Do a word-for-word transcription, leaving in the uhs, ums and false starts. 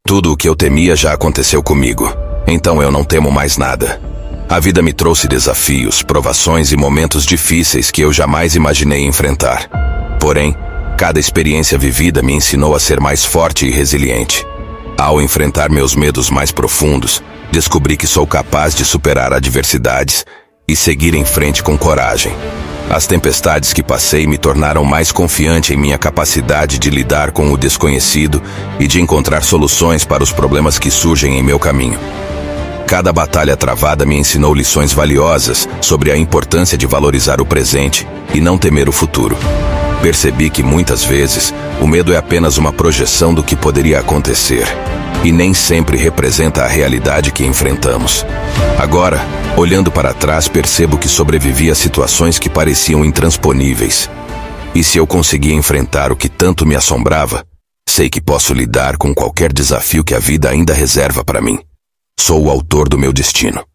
Tudo o que eu temia já aconteceu comigo, então eu não temo mais nada. A vida me trouxe desafios, provações e momentos difíceis que eu jamais imaginei enfrentar. Porém, cada experiência vivida me ensinou a ser mais forte e resiliente. Ao enfrentar meus medos mais profundos, descobri que sou capaz de superar adversidades e seguir em frente com coragem. As tempestades que passei me tornaram mais confiante em minha capacidade de lidar com o desconhecido e de encontrar soluções para os problemas que surgem em meu caminho. Cada batalha travada me ensinou lições valiosas sobre a importância de valorizar o presente e não temer o futuro. Percebi que muitas vezes o medo é apenas uma projeção do que poderia acontecer e nem sempre representa a realidade que enfrentamos. Agora, olhando para trás, percebo que sobrevivi a situações que pareciam intransponíveis. E se eu conseguir enfrentar o que tanto me assombrava, sei que posso lidar com qualquer desafio que a vida ainda reserva para mim. Sou o autor do meu destino.